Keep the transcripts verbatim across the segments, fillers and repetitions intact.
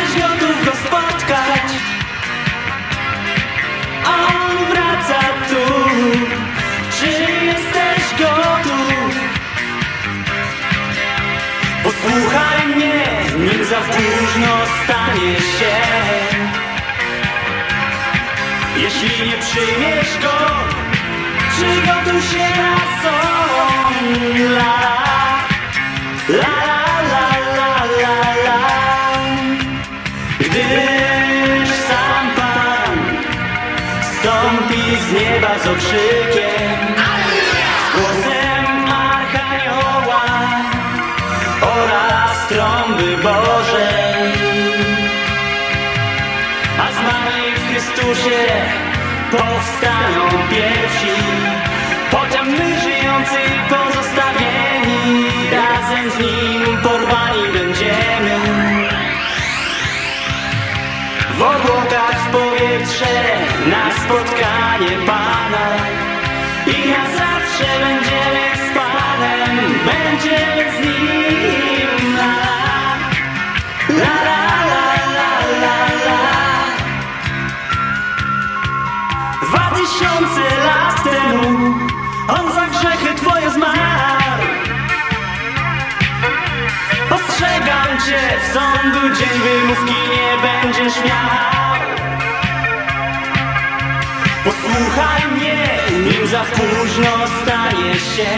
jesteś gotów go spotkać? On wraca tu. Czy jesteś gotów? Posłuchaj mnie, nim za późno stanie się. Jeśli nie przyjmiesz go, przygotuj się na son. La la la la la la. Gdyż sam Pan stąpi z nieba z okrzykiem, z głosem Archanioła oraz trąby Bożej. A zmarli w Chrystusie powstaną pierwsi, potem my żyjący pozostawieni razem z Nim porwani będziemy. W obłokach w powietrze na spotkanie Pana i na zawsze będziemy z Panem, będziemy z Nim. La la la la la la. Dwa tysiące lat temu On za grzechy twoje zmarł. Ostrzegam cię, w sądu dzień wymówki nie będziesz miał. Posłuchaj mnie, nim za późno stanie się.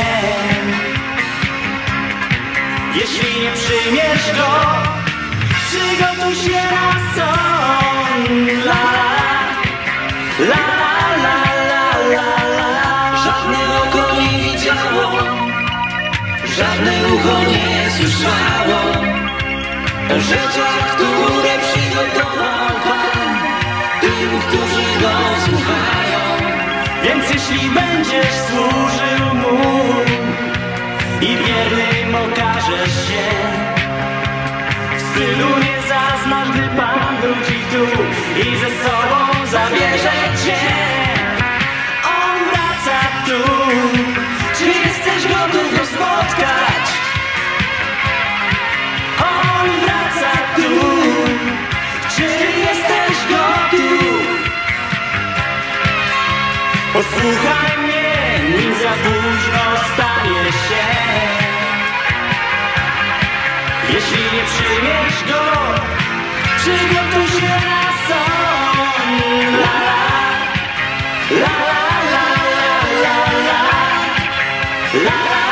Jeśli nie przyjmiesz go, przygotuj się na son. La la la la la la. Żadne oko nie widziało, żadne ucho nie słyszało o rzeczach, które przygotował Pan tym, którzy Go słuchają. Więc jeśli będziesz służył Mu i wiernym okażesz się, wstydu nie zaznasz, gdy Pan wróci tu i ze sobą zabierze cię. On wraca tu. Czy jesteś gotów go spotkać? On wraca tu. Czy jesteś gotów? Posłuchaj mnie, nim za późno stanie się. Jeśli nie przyjmiesz go, przygotuj się na son. La la la la la la la la la.